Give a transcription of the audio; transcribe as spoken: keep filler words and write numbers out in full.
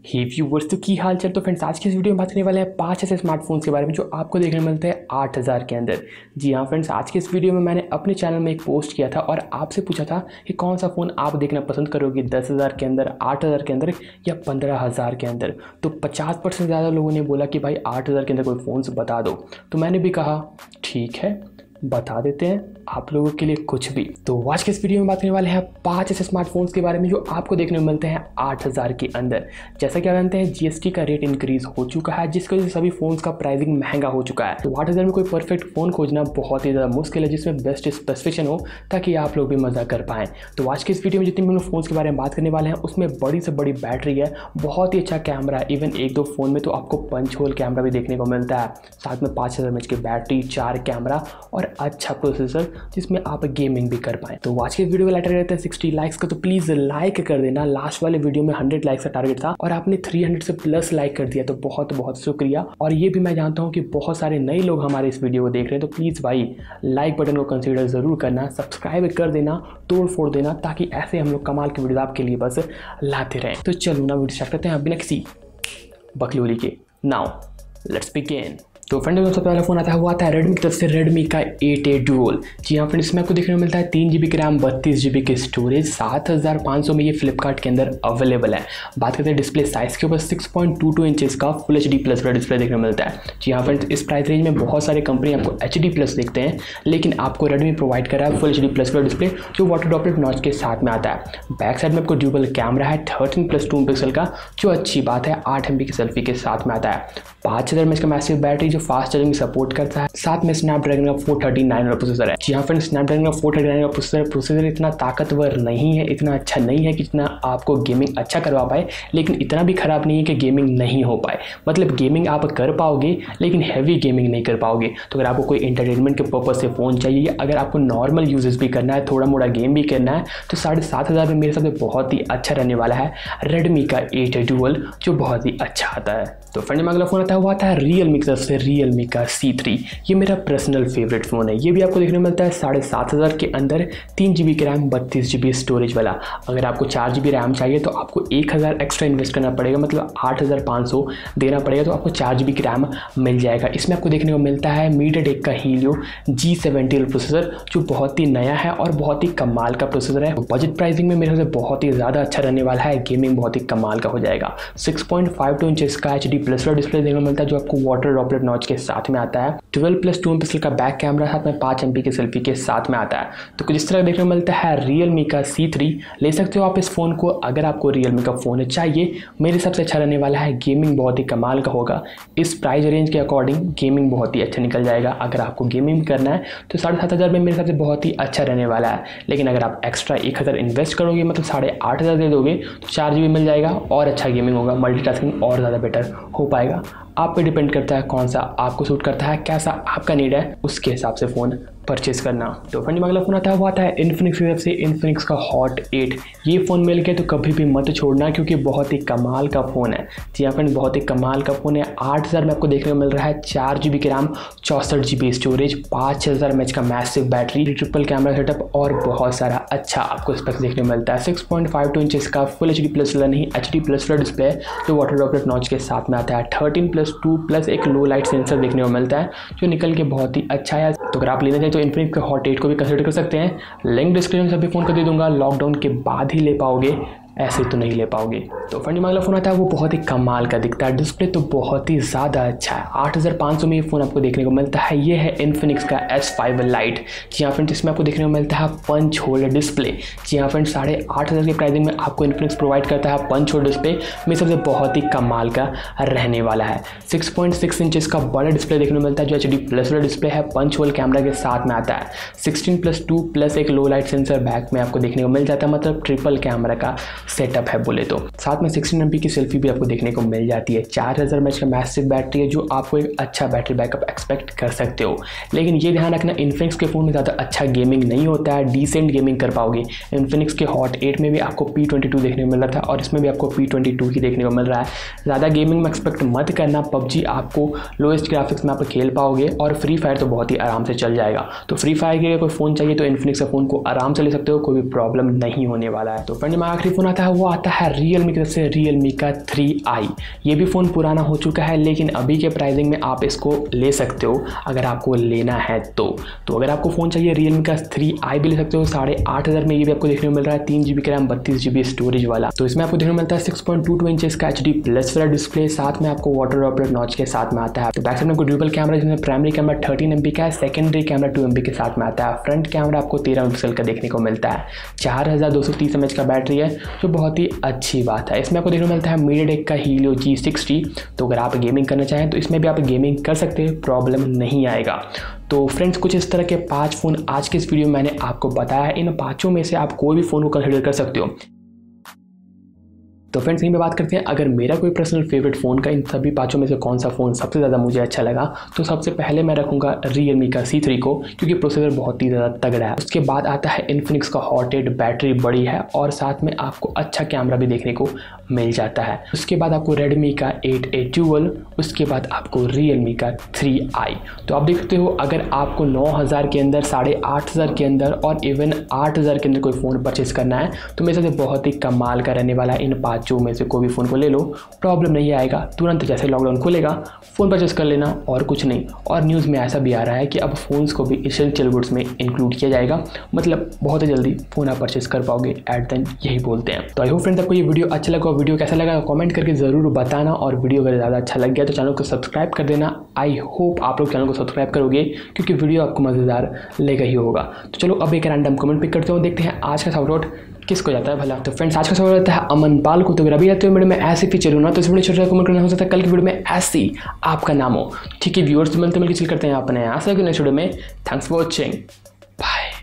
हे viewers, तो की हाल चाल। तो फ्रेंड्स, आज की इस वीडियो में बात करने वाले हैं पांच ऐसे स्मार्टफोन्स के बारे में जो आपको देखने को मिलते हैं आठ हज़ार के अंदर। जी हाँ फ्रेंड्स, आज के इस वीडियो में मैंने अपने चैनल में एक पोस्ट किया था और आपसे पूछा था कि कौन सा फ़ोन आप देखना पसंद करोगे, दस हज़ार के अंदर, आठ हज़ार के अंदर या पंद्रह हज़ार के अंदर। तो पचास परसेंट ज़्यादा लोगों ने बोला कि भाई आठ हज़ार के अंदर कोई फ़ोन बता दो। तो मैंने भी कहा ठीक है, बता देते हैं आप लोगों के लिए कुछ भी। तो आज के इस वीडियो में बात करने वाले हैं पांच ऐसे स्मार्टफोन्स के बारे में जो आपको देखने को मिलते हैं आठ हज़ार के अंदर। जैसा कि आप जानते हैं, जीएसटी का रेट इंक्रीज हो चुका है, जिसकी वजह से सभी फोन्स का प्राइसिंग महंगा हो चुका है। तो आठ हज़ार में कोई परफेक्ट फ़ोन खोजना बहुत ही ज़्यादा मुश्किल है जिसमें बेस्ट स्पेसिफिकेशन हो ताकि आप लोग भी मज़ा कर पाएँ। तो आज के इस वीडियो में जितने भी हम लोग फ़ोन्स के बारे में बात करने वाले हैं उसमें बड़ी से बड़ी बैटरी है, बहुत ही अच्छा कैमरा है। इवन एक दो फ़ोन में तो आपको पंच होल कैमरा भी देखने को मिलता है, साथ में पाँच हज़ार एम एच की बैटरी, चार कैमरा और अच्छा प्रोसेसर जिसमें आप गेमिंग भी कर पाएं। तो आज के वीडियो को लाइटर रहते हैं साठ लाइक्स का, तो प्लीज लाइक कर देना। लास्ट वाले वीडियो में सौ लाइक्स का टारगेट था और आपने तीन सौ से प्लस लाइक कर दिया, तो बहुत बहुत शुक्रिया। और ये भी मैं जानता हूं कि बहुत सारे नए लोग हमारे इस वीडियो को देख रहे हैं, तो प्लीज भाई लाइक बटन को कंसीडर जरूर करना, सब्सक्राइब कर देना, तोड़ फोड़ देना, ताकि ऐसे हम लोग कमाल की वीडियो आपके लिए बस लाते रहें। तो चलो ना वीडियो स्टार्ट करते हैं बिना किसी बकलोली के। Now let's begin. तो फ्रेंड्स, सबसे पहला फोन आता है वो आता है रेडमी की तरफ से, रेडमी का एट ए डुअल। जी हाँ फ्रेंड्स, इसमें आपको देखने को मिलता है तीन जी बी की रैम, बत्तीस जी बी की स्टोरेज, सात हज़ार पाँच सौ में ये फ्लिपकार्ट के अंदर अवेलेबल है। बात करते हैं डिस्प्ले साइज के ऊपर, six point two two inches का फुल एच डी प्लस का डिस्प्ले देखने को मिलता है। जी हाँ फ्रेंड्स, इस प्राइस रेंज में बहुत सारे कंपनी आपको एच डी प्लस देखते हैं, लेकिन आपको रेडमी प्रोवाइड कर रहा है फुल एच डी प्लस का डिस्प्ले जो वाटर ड्रॉपलेट नॉच के साथ में आता है। बैक साइड में आपको ड्यूबल कैमरा है थर्टीन प्लस टू पिक्सल का, जो अच्छी बात है, आठ एम बी की सेल्फी के साथ में आता है। पाँच हज़ार एम एच का मैसिव बैटरी जो फास्ट चार्जिंग सपोर्ट करता है, साथ में स्नैपड्रैगन का फोर थर्टी नाइन वाला प्रोसेसर है। जी हाँ फ्रेंड्स, स्नैपड्रैगन का फोर थर्टी नाइन वाला प्रोसेसर प्रोसेसर इतना ताकतवर नहीं है, इतना अच्छा नहीं है कि जितना आपको गेमिंग अच्छा करवा पाए, लेकिन इतना भी खराब नहीं है कि गेमिंग नहीं हो पाए। मतलब गेमिंग आप कर पाओगे लेकिन हैवी गेमिंग नहीं कर पाओगे। तो अगर आपको कोई एंटरटेनमेंट के पर्पज से फ़ोन चाहिए या अगर आपको नॉर्मल यूजेस भी करना है, थोड़ा मोड़ा गेम भी करना है, तो साढ़े सात हज़ार में मेरे हिसाब से बहुत ही अच्छा रहने वाला है रेडमी का एट ए डुअल, जो बहुत ही अच्छा आता है। तो फ्रेंड, में अगला फोन आता है वो आता है रियलमी की तरफ से, रियलमी का सी थ्री। ये मेरा पर्सनल फेवरेट फ़ोन है। ये भी आपको देखने को मिलता है साढ़े सात हज़ार के अंदर, तीन जी बी की रैम, बत्तीस जी बी स्टोरेज वाला। अगर आपको चार जी बी रैम चाहिए तो आपको एक हज़ार एक्स्ट्रा इन्वेस्ट करना पड़ेगा, मतलब आठ हज़ार पाँच सौ देना पड़ेगा, तो आपको चार जी बी की रैम मिल जाएगा। इसमें आपको देखने को मिलता है मीडियाटेक का हीलियो जी सेवेंटी प्रोसेसर, जो बहुत ही नया है और बहुत ही कमाल का प्रोसेसर है। बजट प्राइसिंग में मेरे से बहुत ही ज़्यादा अच्छा रहने वाला है, गेमिंग बहुत ही कमाल का हो जाएगा। Six point five two inches का एच डी प्लस का डिस्प्ले देखने को मिलता है जो आपको वाटर ड्रॉपलेट नॉच के साथ में आता है। ट्वेल्व प्लस टू पिक्सल का बैक कैमरा, साथ में पाँच एम पी की सेल्फी के साथ में आता है। तो कुछ इस तरह देखने को मिलता है रियलमी का सी थ्री। ले सकते हो आप इस फ़ोन को अगर आपको रियलमी का फ़ोन चाहिए। मेरे सबसे अच्छा रहने वाला है, गेमिंग बहुत ही कमाल का होगा। इस प्राइस रेंज के अकॉर्डिंग गेमिंग बहुत ही अच्छा निकल जाएगा। अगर आपको गेमिंग करना है तो साढ़े सात हज़ार में मेरे हिसाब से बहुत ही अच्छा रहने वाला है। लेकिन अगर आप एक्स्ट्रा एक हज़ार इन्वेस्ट करोगे, मतलब साढ़े आठ हज़ार दे दोगे, तो चार जी बी मिल जाएगा और अच्छा गेमिंग होगा, मल्टीटास्किंग और ज़्यादा बेटर हो पाएगा। आप पे डिपेंड करता है कौन सा आपको सूट करता है, कैसा आपका नीड है, उसके हिसाब से फ़ोन परचेज करना। तो फ्रेंड, अगला फ़ोन आता है वो आता है इन्फिनिक्स की तरफ से, इन्फिनिक्स का हॉट एट। ये फ़ोन मिल गया तो कभी भी मत छोड़ना, क्योंकि बहुत ही कमाल का फ़ोन है। जी हाँ फ्रेंड, बहुत ही कमाल का फ़ोन है। आठ हज़ार में आपको देखने को मिल रहा है, चार जी बी की रैम, चौंसठ जी बी स्टोरेज, पाँच हज़ार एम एच का massive battery, triple camera setup और बहुत सारा अच्छा आपको स्पेक्स देखने को मिलता है। Six point five two inches का फुल एच डी प्लस वाला नहीं, एच डी प्लस वाला डिस्प्ले जो वाटर ड्रॉपलेट नॉच के साथ में आता है। थर्टीन प्लस टू प्लस एक लो लाइट सेंसर देखने को मिलता है जो निकल के बहुत ही अच्छा है। तो अगर आप लेना चाहिए तो इन्फिनिक्स का हॉट एट को भी कंसिडर कर सकते हैं। लिंक डिस्क्रिप्शन में सभी फ़ोन कर दे दूंगा। लॉकडाउन के बाद ही ले पाओगे, ऐसे तो नहीं ले पाओगे। तो फ्रेंड, अगला फ़ोन आता है वो बहुत ही कमाल का दिखता है, डिस्प्ले तो बहुत ही ज़्यादा अच्छा है। आठ हज़ार पाँच सौ में ये फ़ोन आपको देखने को मिलता है। ये है इन्फिनिक्स का एस फाइव लाइट। जी हाँ फ्रेंड्स, इसमें आपको देखने को मिलता है पंच होल डिस्प्ले। जी हाँ फ्रेंड्स, साढ़े आठ हज़ार के प्राइसिंग में आपको इन्फिनिक्स प्रोवाइड करता है पंच होल डिस्प्ले। मेरे सबसे बहुत ही कमाल का रहने वाला है। सिक्स पॉइंट सिक्स इंचेस का बड़ा डिस्प्ले देखने को मिलता है जो एच डी प्लस वाला डिस्प्ले है, पंच होल कैमरा के साथ में आता है। सिक्सटीन प्लस टू प्लस एक लो लाइट सेंसर बैक में आपको देखने को मिल जाता है, मतलब ट्रिपल कैमरा का सेटअप है बोले तो। साथ में सिक्सटीन एम पी की सेल्फी भी आपको देखने को मिल जाती है। चार हज़ार एम एच का मैसिव बैटरी है जो आपको एक अच्छा बैटरी बैकअप एक्सपेक्ट कर सकते हो। लेकिन ये ध्यान रखना, इन्फिनिक्स के फ़ोन में ज़्यादा अच्छा गेमिंग नहीं होता है, डिसेंट गेमिंग कर पाओगे। इन्फिनिक्स के हॉट एट में भी आपको पी ट्वेंटी टू देखने को मिल रहा था और इसमें भी आपको पी ट्वेंटी टू ही देखने को मिल रहा है। ज़्यादा गेमिंग में एक्सपेक्ट मत करना। पबजी आपको लोएस्ट ग्राफिक्स में आप खेल पाओगे और फ्री फायर तो बहुत ही आराम से चल जाएगा। तो फ्री फायर के लिए कोई फ़ोन चाहिए तो इन्फिनिक्स का फ़ोन को आराम से ले सकते हो, कोई भी प्रॉब्लम नहीं होने वाला है। तो फ्रेंड, मैं आखिरी फ़ोन आता है वो आता है रियलमी की तरफ से, रियलमी का थ्री आई। ये भी फ़ोन पुराना हो चुका है लेकिन अभी के प्राइसिंग में आप इसको ले सकते हो अगर आपको लेना है तो तो अगर आपको फ़ोन चाहिए रियलमी का थ्री आई भी ले सकते हो साढ़े आठ हज़ार में। ये भी आपको देखने को मिल रहा है तीन जी बी का रैम बत्तीस जी बी स्टोरेज वाला। तो इसमें आपको देखने को मिलता है six point two two inches का एच डी प्लस वाला डिस्प्ले, साथ में आपको वाटर ड्रॉपलेट नॉच के साथ में आता है। तो बैक साइड में आपको ड्यूबल कैमरा जिसमें primary camera thirteen M B का है, secondary camera two M B के साथ में आता है। फ्रंट कैमरा आपको तेरह पिक्सल का देखने को मिलता है। चार हज़ार दो सौ तीस एम एच का बैटरी है जो बहुत ही अच्छी बात है। इसमें आपको देखने को मिलता है मीडियाटेक का हीलियो जी सिक्सटी। तो अगर आप गेमिंग करना चाहें तो इसमें भी आप गेमिंग कर सकते हैं, प्रॉब्लम नहीं आएगा। तो फ्रेंड्स कुछ इस तरह के पांच फ़ोन आज के इस वीडियो में मैंने आपको बताया है। इन पाँचों में से आप कोई भी फ़ोन को कंसिडर कर सकते हो। तो फ्रेंड्स यहीं पे बात करते हैं अगर मेरा कोई पर्सनल फेवरेट फ़ोन का इन सभी पाँचों में से कौन सा फ़ोन सबसे ज़्यादा मुझे अच्छा लगा, तो सबसे पहले मैं रखूँगा रियलमी का सी थ्री को, क्योंकि प्रोसेसर बहुत ही ज़्यादा तगड़ा है। उसके बाद आता है इन्फिनिक्स का हॉट एट, बैटरी बड़ी है और साथ में आपको अच्छा कैमरा भी देखने को मिल जाता है। उसके बाद आपको रेडमी का एट ए ट्वेल्व, उसके बाद आपको रियलमी का थ्री आई। तो आप देखते हो अगर आपको नौ हज़ार के अंदर, साढ़े आठ हज़ार के अंदर और इवन आठ हज़ार के अंदर कोई फ़ोन परचेज़ करना है तो मेरे से बहुत ही कमाल का रहने वाला है। इन पाँचों में से कोई भी फ़ोन को ले लो, प्रॉब्लम नहीं आएगा। तुरंत जैसे लॉकडाउन खुलेगा फ़ोन परचेस कर लेना और कुछ नहीं। और न्यूज़ में ऐसा भी आ रहा है कि अब फ़ोन्स को भी एसेंशियल गुड्स में इंक्लूड किया जाएगा, मतलब बहुत ही जल्दी फ़ोन आप परचेस कर पाओगे एट द एंड, यही बोलते हैं। तो आई होप फ्रेंड्स आपको ये वीडियो अच्छा लगा। वीडियो कैसा लगा कमेंट करके ज़रूर बताना, और वीडियो अगर ज़्यादा अच्छा लग गया तो चैनल को सब्सक्राइब कर देना। आई होप आप लोग चैनल को सब्सक्राइब करोगे क्योंकि वीडियो आपको मज़ेदार लेगा ही होगा। तो चलो अब एक रैंडम कमेंट पिक करते हो, देखते हैं आज का शाउट आउट किसको जाता है भला। तो फ्रेंड्स आज का सवाल रहता है अमन पाल को। तो अगर अभी रहते हो वीडियो में ऐसे फीचर हो ना तो इस वीडियो छोटा कमेंट करना, हो सकता है कल की वीडियो में ऐसी आपका नाम हो। ठीक है व्यूअर्स, मिलते मिलकर चिल करते हैं अपने यहाँ से नेक्स्ट वीडियो में। Thanks for watching, bye.